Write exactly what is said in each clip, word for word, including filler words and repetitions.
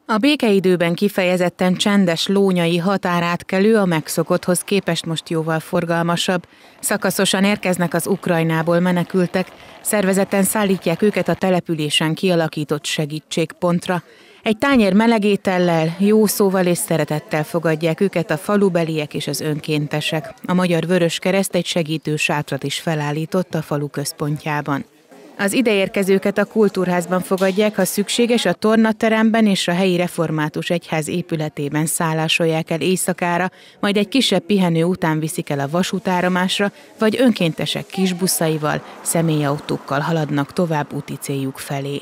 A békeidőben kifejezetten csendes lónyai határátkelő a megszokotthoz képest most jóval forgalmasabb. Szakaszosan érkeznek az Ukrajnából menekültek, szervezetten szállítják őket a településen kialakított segítségpontra. Egy tányér melegétellel, jó szóval és szeretettel fogadják őket a falubeliek és az önkéntesek. A Magyar Vöröskereszt egy segítő sátrat is felállított a falu központjában. Az ideérkezőket a kultúrházban fogadják, ha szükséges, a tornateremben és a helyi református egyház épületében szállásolják el éjszakára, majd egy kisebb pihenő után viszik el a vasútállomásra, vagy önkéntesek kisbuszaival, személyautókkal haladnak tovább úti céljuk felé.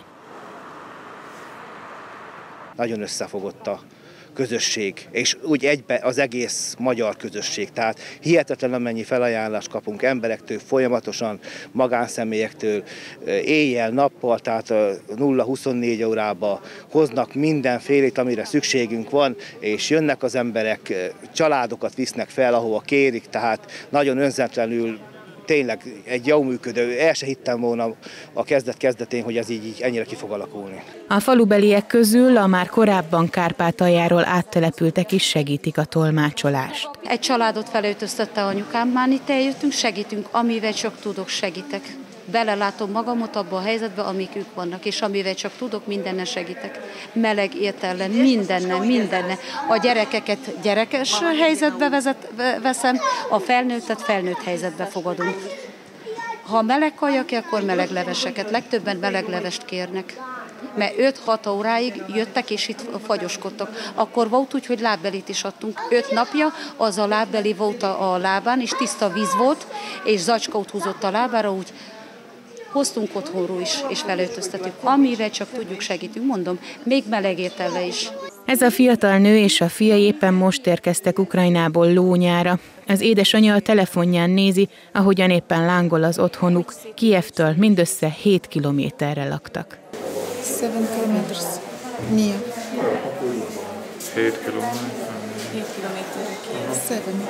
Nagyon összefogott a közösség, és úgy egybe az egész magyar közösség. Tehát hihetetlen amennyi felajánlást kapunk emberektől, folyamatosan magánszemélyektől, éjjel, nappal, tehát nulla huszonnégy órába hoznak mindenfélét, amire szükségünk van, és jönnek az emberek, családokat visznek fel, ahova kérik, tehát nagyon önzetlenül, tényleg egy jó működő, el se hittem volna a kezdet-kezdetén, hogy ez így, így ennyire ki fog alakulni. A falubeliek közül a már korábban Kárpátaljáról áttelepültek is segítik a tolmácsolást. Egy családot felöltöztette anyukám, már itt eljöttünk, segítünk, amivel csak tudok, segítek. Belelátom magamat abba a helyzetbe, amik ők vannak, és amivel csak tudok, mindennel segítek. Meleg étellen, mindennel, mindennel. A gyerekeket gyerekes helyzetbe vezet, veszem, a felnőttet felnőtt helyzetbe fogadunk. Ha meleg kaja kell, akkor meleg leveseket. Legtöbben meleg levest kérnek. Mert öt-hat óráig jöttek, és itt fagyoskodtak. Akkor volt úgy, hogy lábbelit is adtunk. Öt napja az a lábbeli volt a lábán, és tiszta víz volt, és zacskót húzott a lábára, úgy hoztunk otthonról is, és felöltöztetünk. Amivel csak tudjuk, segítünk, mondom, még meleg étellel is. Ez a fiatal nő és a fia éppen most érkeztek Ukrajnából Lónyára. Az édesanyja a telefonján nézi, ahogyan éppen lángol az otthonuk. Kijevtől mindössze hét kilométerre laktak. Seven kilometers. Mia. hét kilométer. hét kilométerre Kiev. Seven.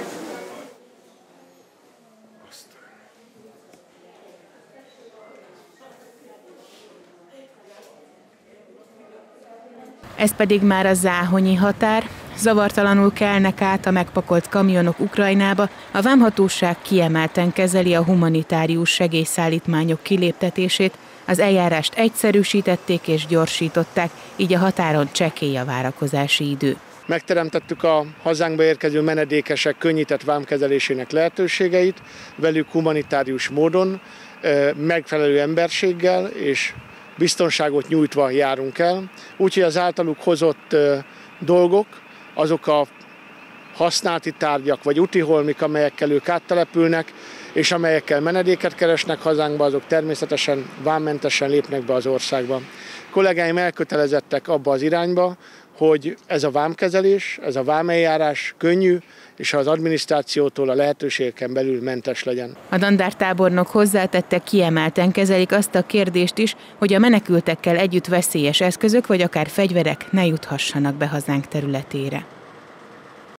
Ez pedig már a záhonyi határ. Zavartalanul kelnek át a megpakolt kamionok Ukrajnába, a vámhatóság kiemelten kezeli a humanitárius segélyszállítmányok kiléptetését, az eljárást egyszerűsítették és gyorsították, így a határon csekély a várakozási idő. Megteremtettük a hazánkba érkező menedékesek könnyített vámkezelésének lehetőségeit, velük humanitárius módon, megfelelő emberséggel és biztonságot nyújtva járunk el. Úgyhogy az általuk hozott dolgok, azok a használati tárgyak vagy útiholmik, amelyekkel ők áttelepülnek, és amelyekkel menedéket keresnek hazánkba, azok természetesen vámmentesen lépnek be az országba. Kollégáim elkötelezettek abba az irányba, hogy ez a vámkezelés, ez a vámeljárás könnyű, és az adminisztrációtól a lehetőségeken belül mentes legyen. A dandártábornok hozzátette, kiemelten kezelik azt a kérdést is, hogy a menekültekkel együtt veszélyes eszközök vagy akár fegyverek ne juthassanak be hazánk területére.